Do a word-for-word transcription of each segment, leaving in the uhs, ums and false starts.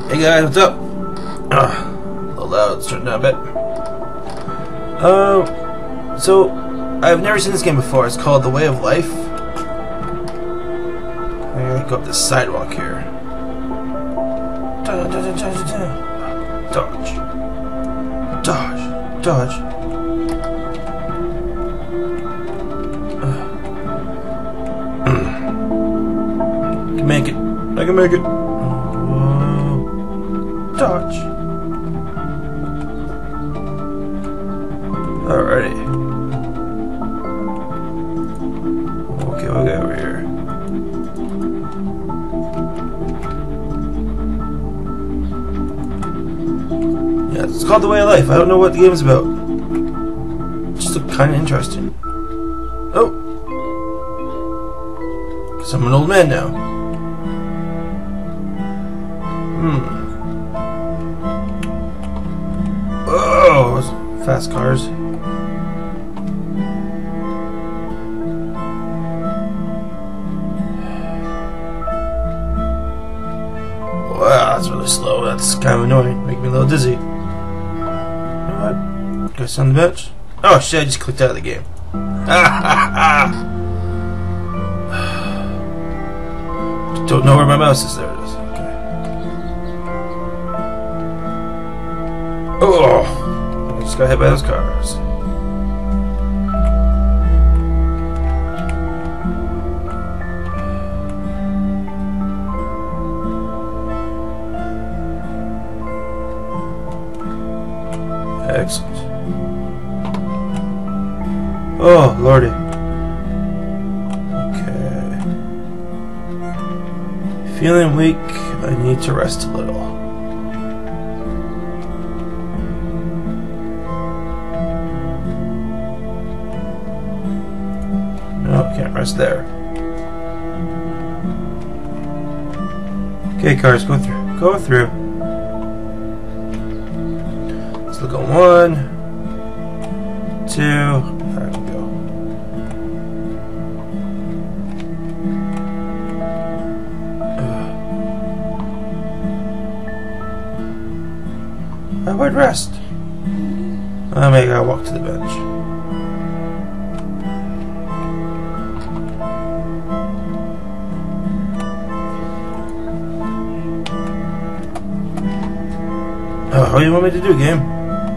Hey guys, what's up? Uh, a little loud, let's turn it down a bit. Uh, so, I've never seen this game before. It's called The Way of Life. I gotta go up this sidewalk here. Dodge. Dodge. Dodge. Uh. I can make it. I can make it. Dodge. Alrighty. Okay, we'll get over here. Yeah, it's called The Way of Life. I don't know what the game is about. It just looked kind of interesting. Oh! Because I'm an old man now. Hmm. Oh, fast cars. Wow, that's really slow. That's kind of annoying. Making me a little dizzy. You know what? Guys on the bench? Oh shit, I just clicked out of the game. Don't know where my mouse is. There it is. Oh, I just got hit by those cars. Excellent. Oh, lordy. Okay. Feeling weak, I need to rest a little. Can't rest there. Okay, cars, go through. Go through. Let's look at one, two. There we go. I would rest. I may gotta walk to the bench. Oh, what do you want me to do, game?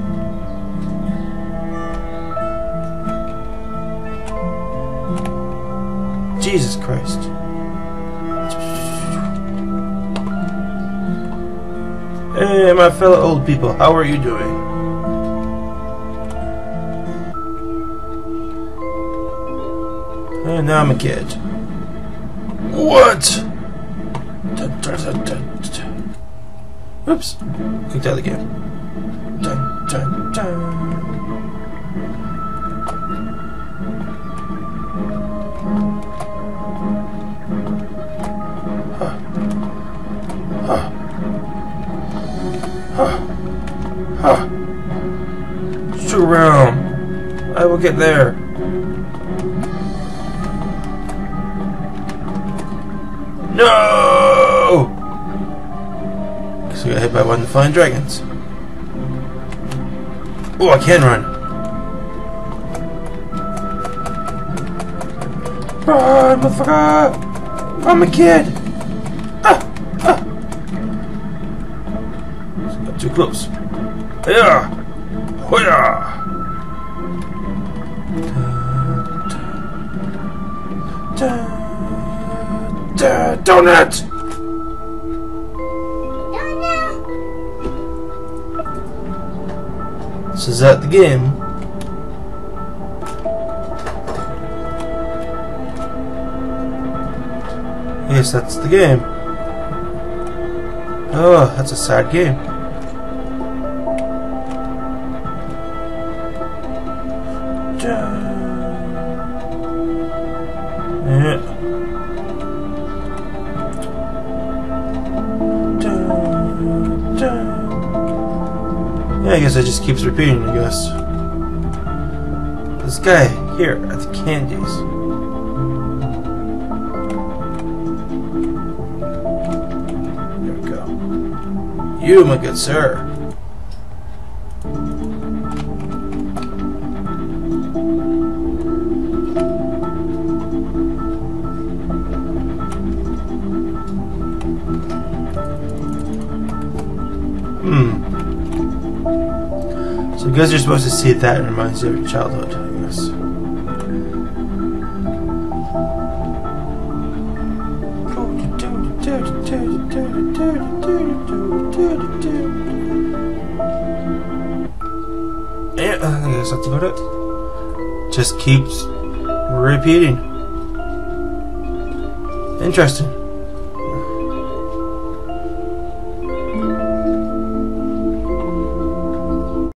Jesus Christ. Hey, my fellow old people, how are you doing? And now I'm a kid. What? Dun, dun, dun, dun, dun. Oops. Clicked out of the game. Dun, dun, dun. Huh. Huh. Huh. Huh. Shoot around. I will get there. No! So I got hit by one of the flying dragons. Oh, I can run. Run, motherfucker! I'm a kid. Ah, ah. Got too close. Yeah, hoya. Donut. So is that the game? Yes, that's the game. Oh, that's a sad game. Yeah. Yeah, I guess it just keeps repeating, I guess. This guy here at the candies. There we go. You, my good sir. Hmm. So because you're supposed to see that, it reminds you of your childhood, I guess. Yeah, I guess that's about it. Just keeps repeating. Interesting.